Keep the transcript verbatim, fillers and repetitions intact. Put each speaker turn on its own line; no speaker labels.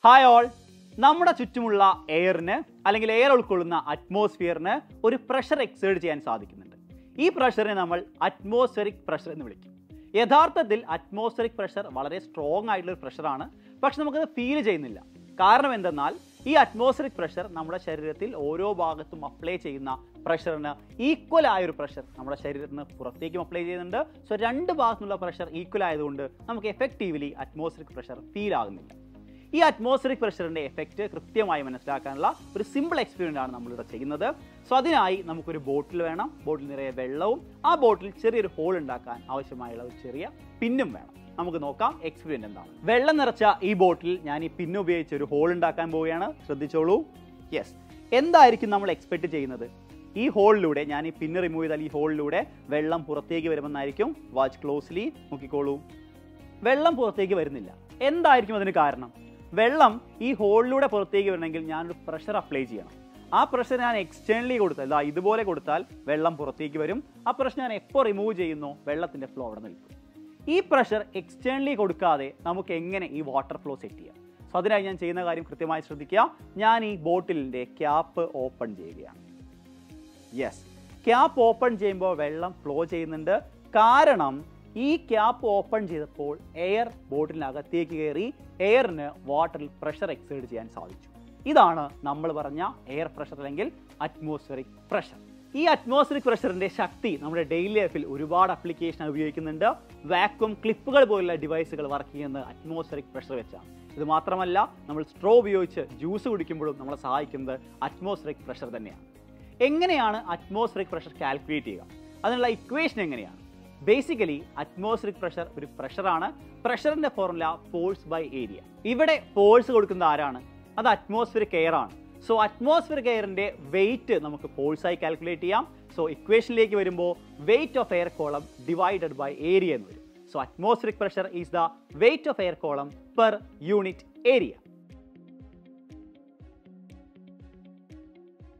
Hi all, നമ്മുടെ ചുറ്റുമുള്ള എയറിന് അല്ലെങ്കിൽ എയർ ഉൾക്കൊള്ളുന്ന അറ്റ്മോസ്ഫിയറിന് ഒരു പ്രഷർ എക്സേർട്ട് ചെയ്യാൻ സാധിക്കുന്നുണ്ട്. ഈ പ്രഷറിനെ നമ്മൾ അറ്റ്മോസ്ഫെറിക് പ്രഷർ എന്ന് വിളിക്കും. യഥാർത്ഥത്തിൽ അറ്റ്മോസ്ഫെറിക് പ്രഷർ വളരെ സ്ട്രോങ് ആയിട്ടുള്ള ഒരു പ്രഷറാണ്, പക്ഷെ നമുക്കത് ഫീൽ ചെയ്യുന്നില്ല. കാരണം എന്തെന്നാൽ ഈ അറ്റ്മോസ്ഫെറിക് പ്രഷർ നമ്മുടെ ശരീരത്തിൽ ഓരോ ഭാഗത്തും അപ്ലൈ ചെയ്യുന്ന പ്രഷറിന് ഈക്വൽ ആയൊരു പ്രഷർ നമ്മുടെ ശരീരത്തിന് പുറത്തേക്കും അപ്ലൈ ചെയ്യുന്നുണ്ട്. സോ രണ്ട് ഭാഗത്തുനിന്നുള്ള പ്രഷർ ഈക്വൽ ആയതുകൊണ്ട് നമുക്ക് എഫക്റ്റീവ്ലി അറ്റ്മോസ്ഫെറിക് പ്രഷർ ഫീൽ ആകുന്നില്ല. ഈ അറ്റ്മോസ്ഫെറിക് പ്രഷറിൻ്റെ എഫക്റ്റ് കൃത്യമായി മനസ്സിലാക്കാനുള്ള ഒരു സിമ്പിൾ എക്സ്പെരിമെൻ്റ് ആണ് നമ്മളിവിടെ ചെയ്യുന്നത്. സോ അതിനായി നമുക്കൊരു ബോട്ടിൽ വേണം, ബോട്ടിൽ നിറയെ വെള്ളവും ആ ബോട്ടിൽ ചെറിയൊരു ഹോൾ ഉണ്ടാക്കാൻ ആവശ്യമായുള്ള ഒരു ചെറിയ പിന്നും വേണം. നമുക്ക് നോക്കാം എക്സ്പെരിമെൻ്റ് എന്താണ്. വെള്ളം നിറച്ച ഈ ബോട്ടിൽ ഞാൻ ഈ പിന്ന് ഉപയോഗിച്ച് ഒരു ഹോൾ ഉണ്ടാക്കാൻ പോവുകയാണ്. ശ്രദ്ധിച്ചോളൂ. യെസ്, എന്തായിരിക്കും നമ്മൾ എക്സ്പെക്ട് ചെയ്യുന്നത്? ഈ ഹോളിലൂടെ ഞാൻ ഈ പിന്ന് റിമൂവ് ചെയ്താൽ ഈ ഹോളിലൂടെ വെള്ളം പുറത്തേക്ക് വരുമെന്നായിരിക്കും. വാച്ച് ക്ലോസ്ലി, നോക്കിക്കോളൂ. വെള്ളം പുറത്തേക്ക് വരുന്നില്ല. എന്തായിരിക്കും അതിന് കാരണം? വെള്ളം ഈ ഹോളിലൂടെ പുറത്തേക്ക് വരണമെങ്കിൽ ഞാനൊരു പ്രഷർ അപ്ലൈ ചെയ്യണം. ആ പ്രഷർ ഞാൻ എക്സ്റ്റേണലി കൊടുത്താൽ, ഇതാ ഇതുപോലെ കൊടുത്താൽ വെള്ളം പുറത്തേക്ക് വരും. ആ പ്രഷർ ഞാൻ എപ്പോൾ റിമൂവ് ചെയ്യുന്നു, വെള്ളത്തിൻ്റെ ഫ്ലോ അവിടെ നിൽക്കും. ഈ പ്രഷർ എക്സ്റ്റേണലി കൊടുക്കാതെ നമുക്ക് എങ്ങനെ ഈ വാട്ടർ ഫ്ലോ സെറ്റ് ചെയ്യാം? സോ അതിനായി ഞാൻ ചെയ്യുന്ന കാര്യം കൃത്യമായി ശ്രദ്ധിക്കുക. ഞാൻ ഈ ബോട്ടിലിൻ്റെ ക്യാപ്പ് ഓപ്പൺ ചെയ്യുകയാണ്. യെസ്, ക്യാപ്പ് ഓപ്പൺ ചെയ്യുമ്പോൾ വെള്ളം ഫ്ലോ ചെയ്യുന്നുണ്ട്. കാരണം ഈ ക്യാപ്പ് ഓപ്പൺ ചെയ്തപ്പോൾ എയർ ബോട്ടിലിനകത്തേക്ക് കയറി എയറിന് വാട്ടറിൽ പ്രഷർ എക്സേർട്ട് ചെയ്യാൻ സാധിച്ചു. ഇതാണ് നമ്മൾ പറഞ്ഞ എയർ പ്രഷർ അല്ലെങ്കിൽ അറ്റ്മോസ്ഫെറിക് പ്രഷർ. ഈ അറ്റ്മോസ്ഫെറിക് പ്രഷറിൻ്റെ ശക്തി നമ്മുടെ ഡെയിലി ലൈഫിൽ ഒരുപാട് ആപ്ലിക്കേഷൻ ഉപയോഗിക്കുന്നുണ്ട്. വാക്വം ക്ലിപ്പുകൾ പോലുള്ള ഡിവൈസുകൾ വർക്ക് ചെയ്യുന്നത് അറ്റ്മോസ്ഫെറിക് പ്രഷർ വെച്ചാണ്. ഇത് മാത്രമല്ല, നമ്മൾ സ്ട്രോ ഉപയോഗിച്ച് ജ്യൂസ് കുടിക്കുമ്പോഴും നമ്മളെ സഹായിക്കുന്നത് അറ്റ്മോസ്ഫെറിക് പ്രഷർ തന്നെയാണ്. എങ്ങനെയാണ് അറ്റ്മോസ്ഫെറിക് പ്രഷർ കാൽക്കുലേറ്റ് ചെയ്യുക? അതിനുള്ള ഇക്വേഷൻ എങ്ങനെയാണ്? ബേസിക്കലി അറ്റ്മോസ്ഫെറിക് പ്രഷർ ഒരു പ്രഷറാണ്. പ്രഷറിന്റെ ഫോർമുല ഫോഴ്സ് ബൈ ഏരിയ. ഇവിടെ ഫോഴ്സ് കൊടുക്കുന്നത് ആരാണ്? അത് അറ്റ്മോസ്ഫിയറിക് എയർ ആണ്. സോ അറ്റ്മോസ്ഫിയറിക് എയറിന്റെ വെയിറ്റ് നമുക്ക് ഫോഴ്സായി കാൽക്കുലേറ്റ് ചെയ്യാം. സോ ഇക്വേഷനിലേക്ക് വരുമ്പോൾ weight of air column divided by area എന്ന് വരും. So atmospheric pressure is the weight of air column per unit area.